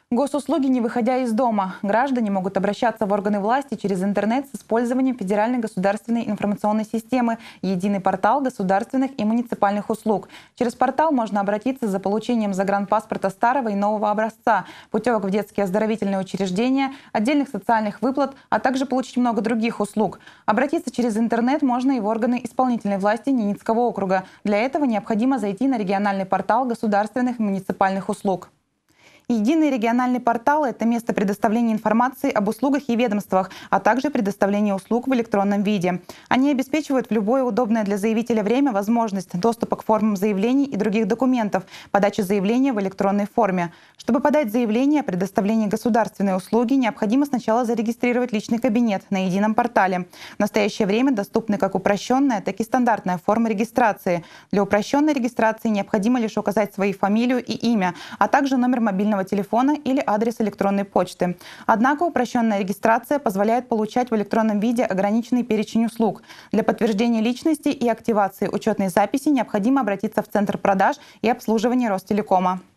Госуслуги, не выходя из дома. Граждане могут обращаться в органы власти через интернет с использованием Федеральной государственной информационной системы «Единый портал государственных и муниципальных услуг». Через портал можно обратиться за получением загранпаспорта старого и нового образца, путевок в детские оздоровительные учреждения, отдельных социальных выплат, а также получить много других услуг. Обратиться через интернет можно и в органы исполнительной власти Ненецкого округа. Для этого необходимо зайти на региональный портал государственных и муниципальных услуг. Единый региональный портал – это место предоставления информации об услугах и ведомствах, а также предоставления услуг в электронном виде. Они обеспечивают в любое удобное для заявителя время возможность доступа к формам заявлений и других документов, подачи заявления в электронной форме. Чтобы подать заявление о предоставлении государственной услуги, необходимо сначала зарегистрировать личный кабинет на едином портале. В настоящее время доступны как упрощенная, так и стандартная форма регистрации. Для упрощенной регистрации необходимо лишь указать свою фамилию и имя, а также номер мобильного телефона или адрес электронной почты. Однако упрощенная регистрация позволяет получать в электронном виде ограниченный перечень услуг. Для подтверждения личности и активации учетной записи необходимо обратиться в Центр продаж и обслуживания Ростелекома.